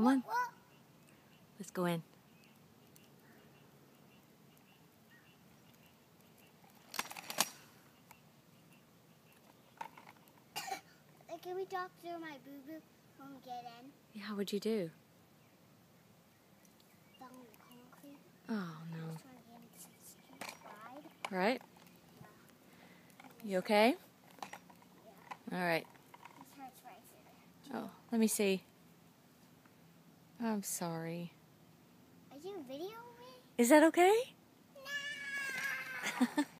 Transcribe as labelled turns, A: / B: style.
A: Come on. Let's go in.
B: Can we talk through my boo-boo when we get in?
A: Yeah, what'd you do?
B: Fell on the concrete.
A: Oh,
B: I
A: no.
B: was trying to get into the street ride.
A: Right?
B: Yeah.
A: You okay?
B: Yeah.
A: All right.
B: This hurts right here.
A: Oh, let me see. I'm sorry.
B: Are you videoing me?
A: Is that okay?
B: No!